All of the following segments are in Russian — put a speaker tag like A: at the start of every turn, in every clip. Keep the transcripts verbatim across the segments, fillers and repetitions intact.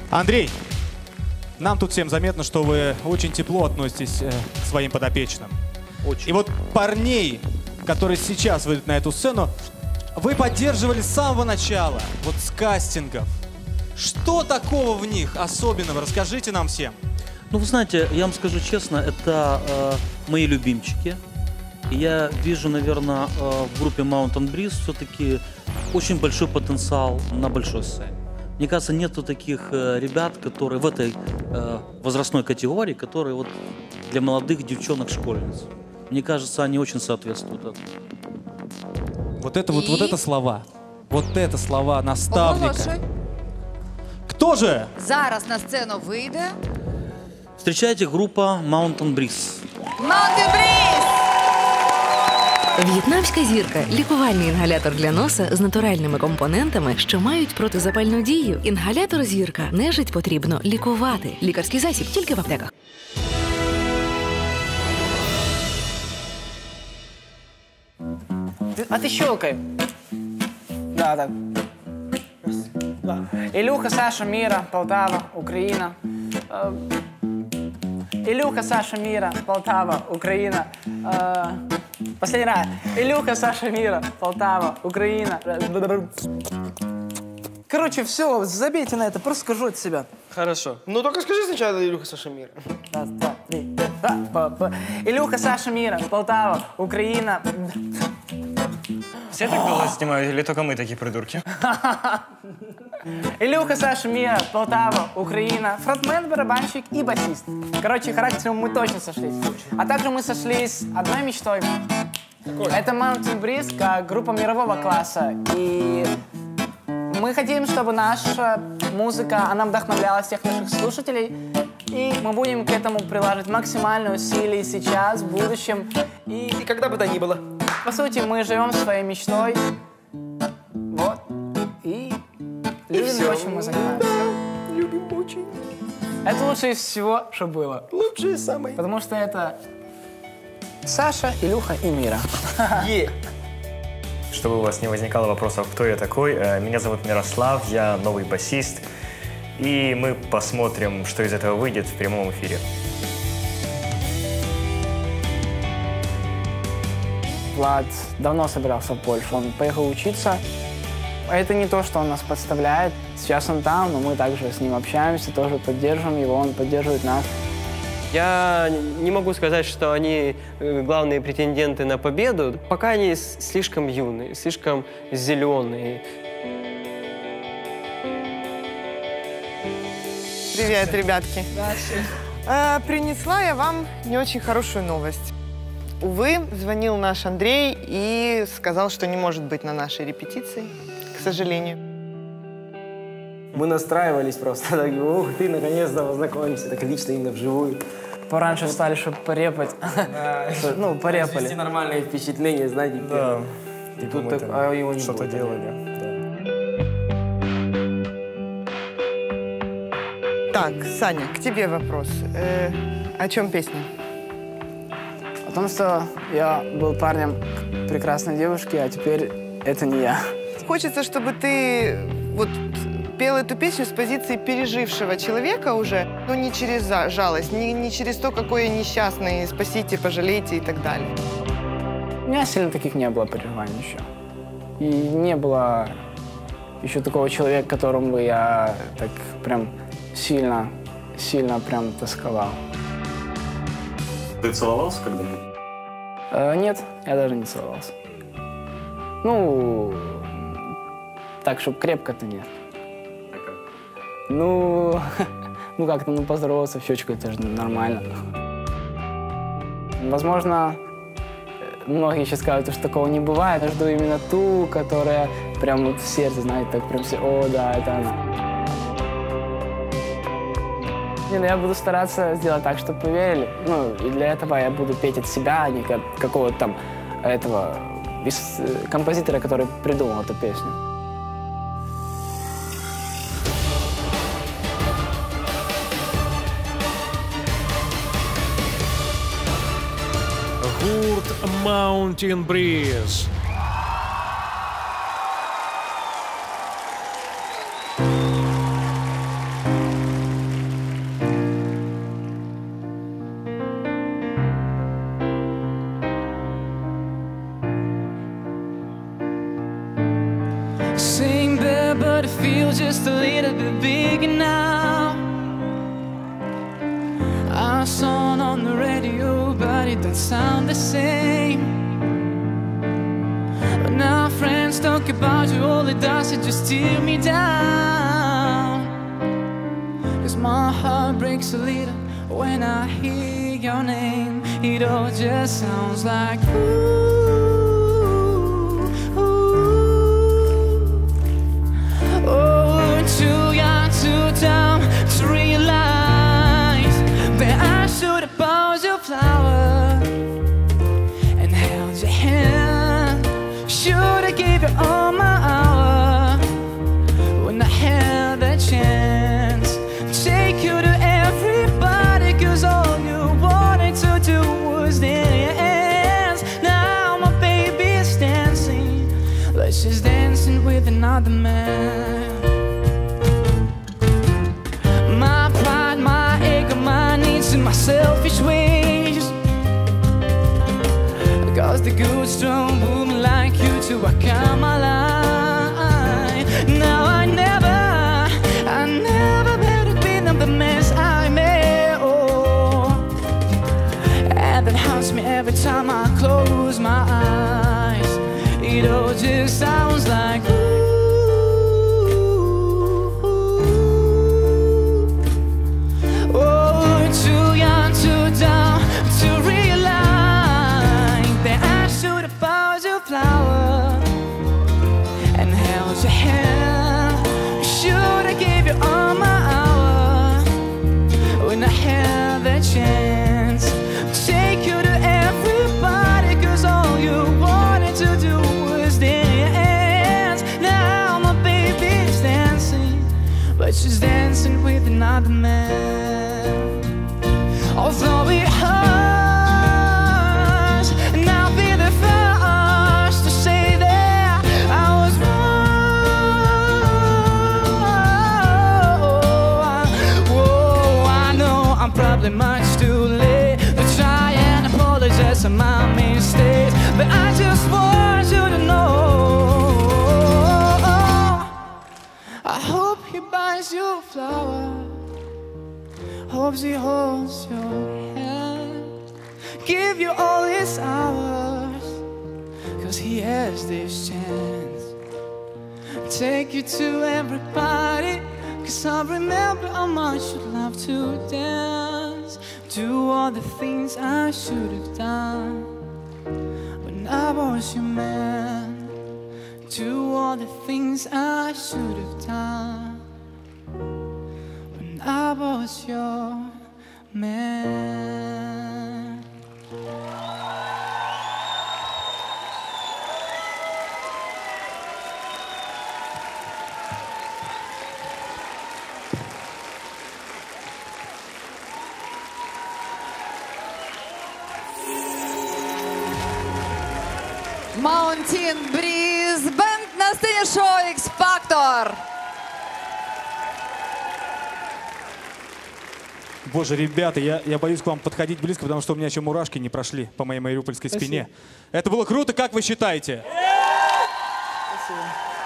A: Андрей, нам тут всем заметно, что вы очень тепло относитесь э, к своим подопечным. Очень. И вот парней, которые сейчас выйдут на эту сцену, вы поддерживали с самого начала, вот с кастингов. Что такого в них особенного? Расскажите нам всем.
B: Ну, вы знаете, я вам скажу честно, это э, мои любимчики. И я вижу, наверное, э, в группе Mountain Breeze все-таки очень большой потенциал на большой сцене. Мне кажется, нету таких э, ребят, которые в этой э, возрастной категории, которые вот для молодых девчонок-школьниц. Мне кажется, они очень соответствуют этому.
A: Вот это вот, вот это слова. Вот это слова наставника.
C: Оголошуй.
A: Кто же?
C: Зараз на сцену вийде
B: Встречайте, группа Mountain Breeze.
C: Mountain Breeze!
D: В'єтнамська зірка – лікувальний інгалятор для носа з натуральними компонентами, що мають протизапальну дію. Інгалятор зірка. Нежить потрібно лікувати. Лікарський засіб тільки в аптеках.
E: А ты щелкай. Да, так. Да. Илюха, Саша, Мира, Полтава, Украина. Э, Илюха, Саша, Мира, Полтава, Украина. Э, последний раз. Илюха, Саша, Мира, Полтава, Украина. Короче, все, забейте на это, просто скажу от себя.
F: Хорошо. Ну только скажи сначала Илюха, Саша, Мира.
E: Раз, два, три. Илюха, Саша, Мира, Полтава, Украина.
F: Все так долго снимают или только мы такие придурки?
E: Илюха, Саша, Мира, Полтава, Украина, фронтмен, барабанщик и басист. Короче, характером мы точно сошлись. А также мы сошлись одной мечтой. Какой? Это Mountain Breeze, как группа мирового класса. И мы хотим, чтобы наша музыка, она вдохновляла всех наших слушателей. И мы будем к этому приложить максимальные усилия сейчас, в будущем. И,
F: И когда бы то ни было.
E: по сути, мы живем своей мечтой. Вот. И любим
F: все.
E: то, чем мы занимаемся.
F: Да, любим очень.
E: Это лучшее из всего, что было.
F: Лучшие самые.
E: Потому что это Саша, Илюха и Мира.
F: Е.
G: Чтобы у вас не возникало вопросов, кто я такой, меня зовут Мирослав, я новый басист. И мы посмотрим, что из этого выйдет в прямом эфире.
E: Влад давно собирался в Польшу, он поехал учиться. Это не то, что он нас подставляет. Сейчас он там, но мы также с ним общаемся, тоже поддерживаем его, он поддерживает нас.
H: Я не могу сказать, что они главные претенденты на победу. Пока они слишком юные, слишком зеленые.
I: Привет, ребятки. А, принесла я вам не очень хорошую новость. Увы, звонил наш Андрей и сказал, что не может быть на нашей репетиции, к сожалению.
J: Мы настраивались просто. Так, ух, ты наконец-то познакомимся, так лично именно вживую.
E: Пораньше встали, чтобы порепать.
J: Да.
E: Ну, порепали.
J: Произвести нормальные впечатления, знаете.
G: Да.
J: И тут так, а его не
G: что-то
J: будет.
G: делали.
I: Так, Саня, к тебе вопрос. Э, о чем песня?
E: О том, что я был парнем прекрасной девушки, а теперь это не я.
I: Хочется, чтобы ты вот пел эту песню с позиции пережившего человека уже, но не через жалость, не, не через то, какой я несчастный, спасите, пожалейте и так далее.
E: У меня сильно таких не было переживаний еще. И не было еще такого человека, которому бы я так прям сильно, сильно прям тосковал.
G: Ты целовался когда-нибудь?
E: Э, нет, я даже не целовался. Ну, так, чтобы крепко-то нет. Ну, ну как-то, ну, поздороваться в щечку, это же нормально. Возможно, многие сейчас скажут, что такого не бывает. Я жду именно ту, которая прям вот в сердце, знаете, так прям все, о, да, это она. Не, ну я буду стараться сделать так, чтобы поверили. Ну, и для этого я буду петь от себя, а не как какого-то там этого композитора, который придумал эту песню.
K: Гурт Mountain Breeze.
L: Same bed, but it feels just a little bit bigger now. I saw it on the radio, but it don't sound the same. But now friends talk about you, all it does is just tear me down. Cause my heart breaks a little when I hear your name. It all just sounds like ooh, ooh. Oh, too young, too dumb to realize that I should have bought you a flower and held your hand. Should have gave you all my hour when I had the chance. Take you to everybody, cause all you wanted to do was dance. Now my baby's dancing, but she's dancing with another man. My pride, my ego, my needs and my selfish ways, cause the good strong woman like you to come alive. Now I never, I never better clean up the mess I made. Oh, and that haunts me every time I close my eyes. It all just sounds like ooh, ooh. Oh, too young, too dumb to realize that I should have bought you a flower and held your hand. Should have gave you all my hour when I had the chance. Take you to everybody, cause all you wanted to do was dance. Now my baby's dancing, but she's dancing with another man. Although it hurts, and I'll be the first to say that I was wrong. Whoa, I know I'm probably much too late to try and apologize for my mistakes, but I just want you to know I hope he buys you a flower, hopes he holds your hand, give you all his hours, cause he has this chance. Take you to everybody, cause I remember how much you love to dance. Do all the things I should have done when I was your man. Do all the things I should have done when I was your man.
C: Mountain Breeze, бенд на сцене шоу X-Factor.
A: Боже, ребята, я, я боюсь к вам подходить близко, потому что у меня еще мурашки не прошли по моей мариупольской спине. Это было круто, как вы считаете?
I: Спасибо.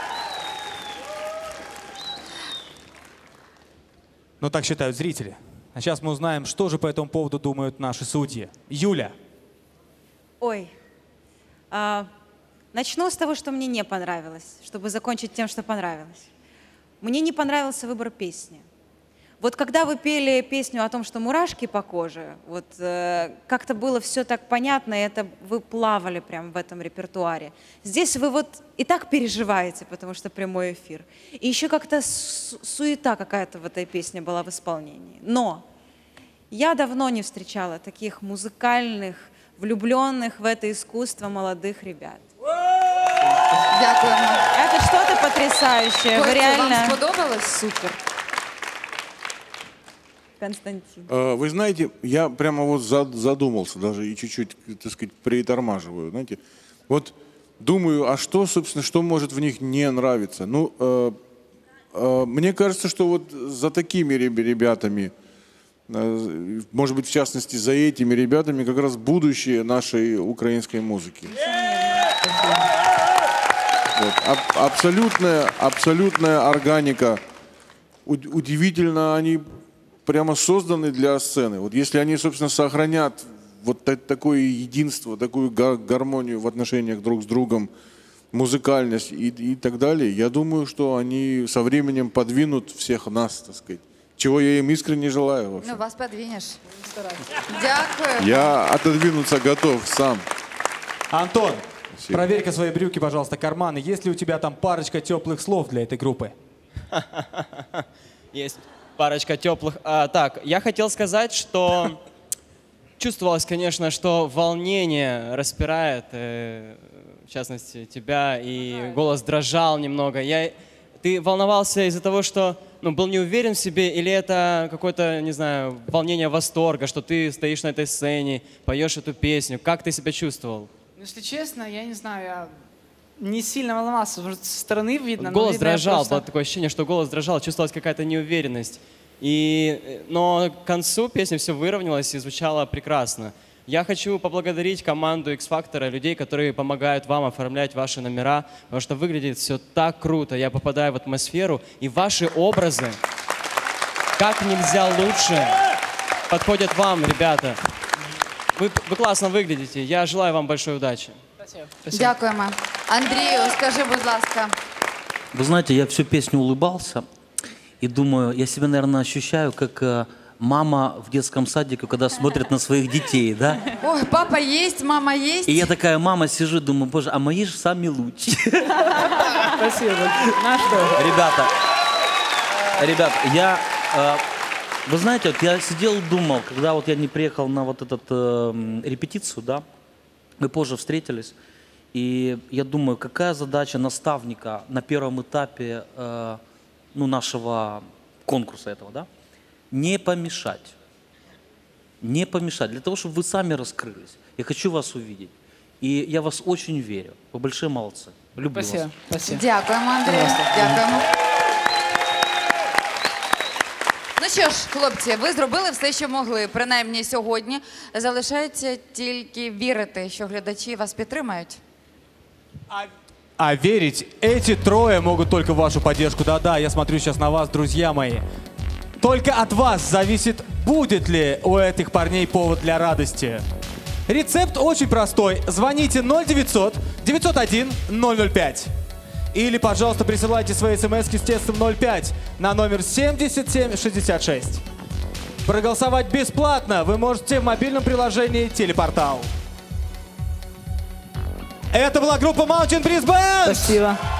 A: Ну, так считают зрители. А сейчас мы узнаем, что же по этому поводу думают наши судьи. Юля.
M: Ой. А, начну с того, что мне не понравилось, чтобы закончить тем, что понравилось. Мне не понравился выбор песни. Вот когда вы пели песню о том, что мурашки по коже, вот э, как-то было все так понятно, и это вы плавали прям в этом репертуаре. Здесь вы вот и так переживаете, потому что прямой эфир. И еще как-то су суета какая-то в этой песне была в исполнении. Но я давно не встречала таких музыкальных, влюбленных в это искусство молодых ребят.
C: Дякуємо.
M: Это что-то потрясающее. Вы реально...
C: Вам сподобалось? Супер.
M: Константин.
N: Вы знаете, я прямо вот задумался даже и чуть-чуть, так сказать, притормаживаю. Знаете, вот думаю, а что, собственно, что может в них не нравиться? Ну, э, э, мне кажется, что вот за такими ребятами, э, может быть, в частности, за этими ребятами как раз будущее нашей украинской музыки. Вот. Аб- абсолютная, абсолютная органика. У- удивительно, они прямо созданы для сцены. Вот если они, собственно, сохранят вот та- такое единство, такую га- гармонию в отношениях друг с другом, музыкальность и, и так далее, я думаю, что они со временем подвинут всех нас, так сказать. Чего я им искренне желаю. Вообще.
C: Ну, вас подвинешь. Дякую.
N: Я отодвинуться готов сам.
A: Антон, проверь-ка свои брюки, пожалуйста, карманы. Есть ли у тебя там парочка теплых слов для этой группы?
O: Есть парочка теплых. А, так, я хотел сказать, что чувствовалось, конечно, что волнение распирает, э, в частности, тебя, и голос дрожал немного. Я, ты волновался из-за того, что ну, был не уверен в себе, или это какое-то, не знаю, волнение восторга, что ты стоишь на этой сцене, поешь эту песню. Как ты себя чувствовал?
E: Ну, если честно, я не знаю, я не сильно волновался, может, со стороны видно.
O: Голос
E: но видно,
O: дрожал,
E: просто...
O: было такое ощущение, что голос дрожал, чувствовалась какая-то неуверенность. И, но к концу песни все выровнялось и звучало прекрасно. Я хочу поблагодарить команду X-Factor, людей, которые помогают вам оформлять ваши номера, потому что выглядит все так круто. Я попадаю в атмосферу, и ваши образы как нельзя лучше подходят вам, ребята. Вы, вы классно выглядите. Я желаю вам большой удачи.
E: Спасибо.
C: Дякуємо. Андрію, скажи, будь ласка.
B: Вы знаете, я всю песню улыбался и думаю, я себя, наверное, ощущаю, как э, мама в детском садике, когда смотрит на своих детей, да?
C: Ой, папа есть, мама есть.
B: И я такая мама сижу, думаю, боже, а мои же сами лучшие.
E: Спасибо. Наш тоже.
B: Ребята, ребят, я, э, вы знаете, вот я сидел и думал, когда вот я не приехал на вот эту э, репетицию, да, мы позже встретились, и я думаю, какая задача наставника на первом этапе э, ну, нашего конкурса этого, да? Не помешать. Не помешать. Для того, чтобы вы сами раскрылись. Я хочу вас увидеть. И я вас очень верю. Вы большие молодцы. Люблю
E: Спасибо.
B: вас.
E: Спасибо.
C: Дякуємо, Андрію. Дякуємо. Ну що ж, хлопці, ви зробили все, що могли. Принаймні сьогодні. Залишається тільки вірити, що глядачі вас підтримають.
A: А верить эти трое могут только в вашу поддержку. Да-да, я смотрю сейчас на вас, друзья мои. Только от вас зависит, будет ли у этих парней повод для радости. Рецепт очень простой. Звоните ноль девятьсот девятьсот один ноль ноль пять. Или, пожалуйста, присылайте свои смс-ки с текстом ноль пять на номер семьдесят семь шестьдесят шесть. Проголосовать бесплатно вы можете в мобильном приложении «Телепортал». Это была группа Mountain Breeze Band.
E: Спасибо.